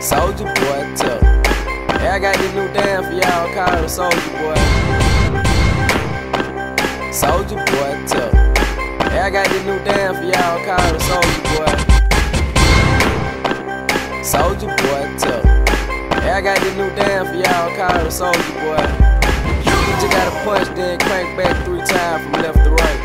Soulja Boy tough. Hey, I got this new dance for y'all called the Soulja Boy. Soulja Boy tough. Hey, I got this new dance for y'all called the Soulja Boy. Soulja Boy tough. Hey, I got this new dance for y'all called the Soulja Boy. You just gotta punch, then crank back 3 times from left to right.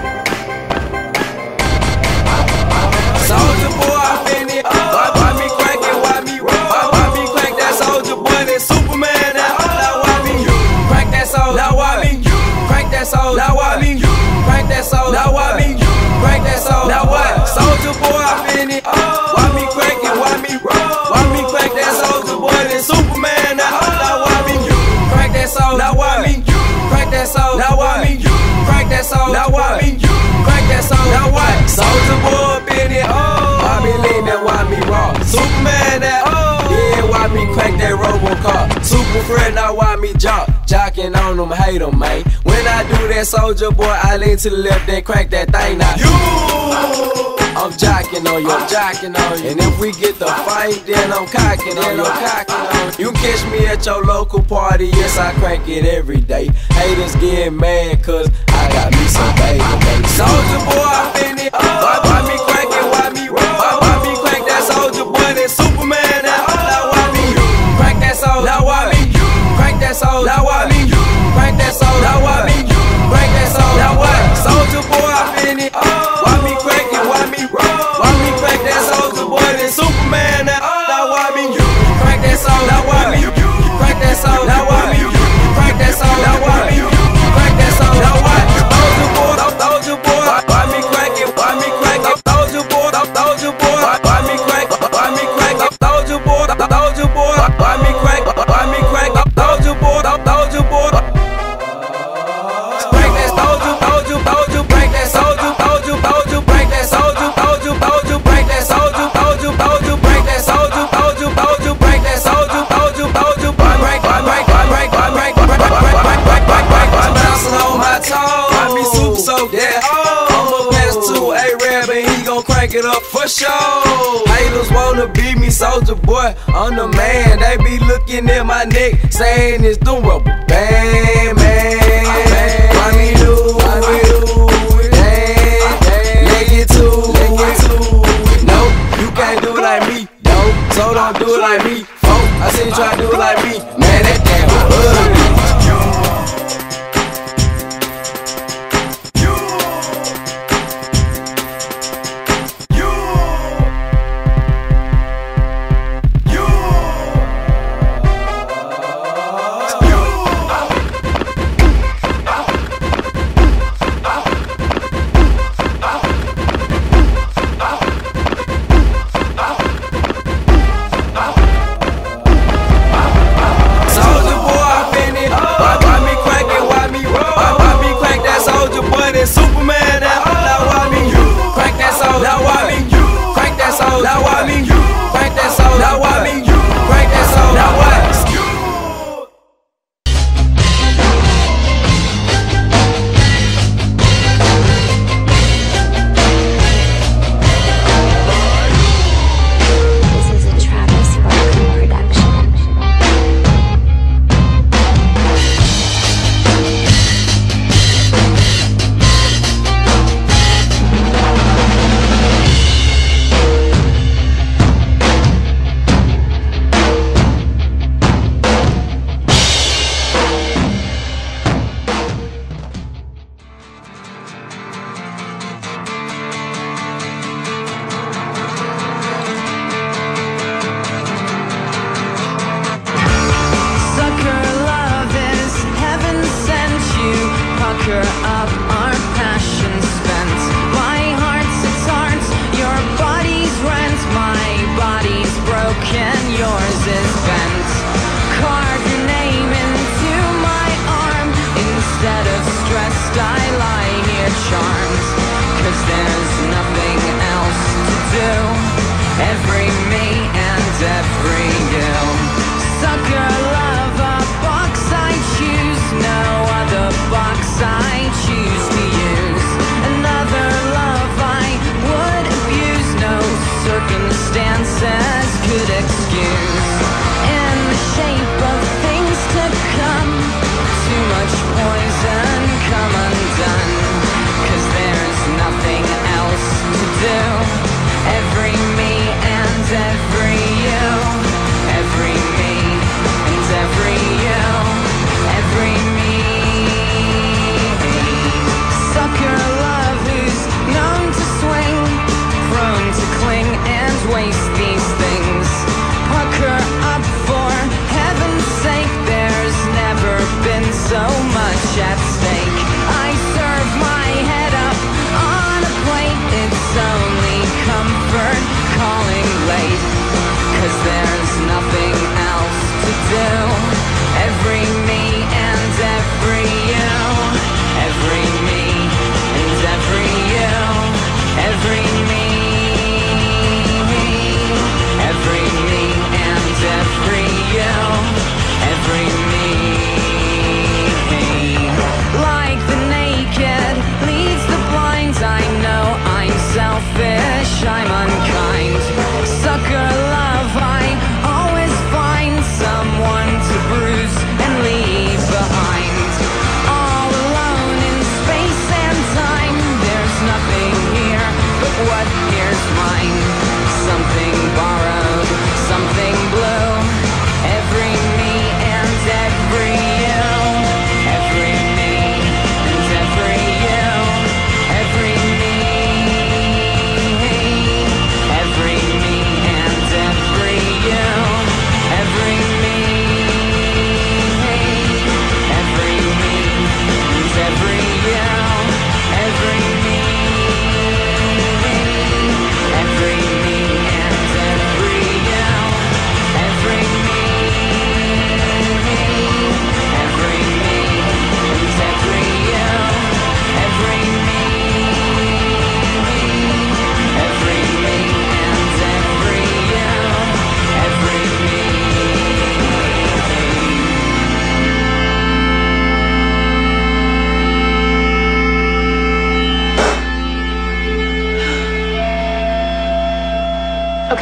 Soulja Boy, I been it. Why me crank it? Why me roll? Why me crank that Soulja Boy? That Superman. Now why me crank that soul? Now why me crank that soul? Now why me crank that soul? Now why me crank that soul? Now what? Soulja Boy, I been it. Why me crank it? Why me roll? Why me crank that Soulja Boy? That Superman. Now why me crank that soul? Now why me crank that soul? Now why me crank that soul? Now why me crank that soul? Now what? Soulja Boy been it. Why me lean that? Why me raw? Superman that. Yeah, why me crank that Robocop? Super friend, now why me jocking on them, hate them, man. When I do that Soulja Boy, I lean to the left, then crank that thing now. I'm jocking on you, I'm jocking on you. And if we get the fight, then I'm cocking on you. You can catch me at your local party, yes, I crank it every day. Haters get mad, cause I got me some baby. Soulja Boy, I been it. Why me crank it? Why me roll? Why me crank that Soulja Boy? That Superman. Now why me crank that soul? Now why me crank that soul? Now why me crank that soul? Now why me crank that soul? Now what? Soulja Boy, I been it. Why me crank it? Why me roll? Why me crank that Soulja Boy? That Superman. Now why me crank that soul? Now why me crank that soul? Now why me crank that soul? Now why me crank that soul? Now what? Soulja Boy, Soulja Boy, why me crank it? Why me crank it? Soulja Boy, Soulja Boy, why me crank? Why me crank? Soulja Boy, Soulja Boy, why me crank? Why me crank? Soulja Boy, Soulja Boy. Break that Soulja, Soulja, Soulja, break that Soulja, Soulja, Soulja, break that Soulja, Soulja, Soulja, break that Soulja, Soulja, Soulja, break that Soulja, Soulja, Soulja, break that Soulja, Soulja, Soulja, break, I'm bouncing on my toes. I be super soaked, yeah. I'ma pass to A-Rab and he gon' crank it up for sure. Haters wanna beat me, Soulja Boy, I'm the man. They be looking at my neck, saying it's the rubber band, man. Why me do it? Leg it too. No, you can't do it like me, no. So don't do it like me, folk. I seen you try to do it like me, man. That damn ugly.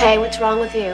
Okay, what's wrong with you?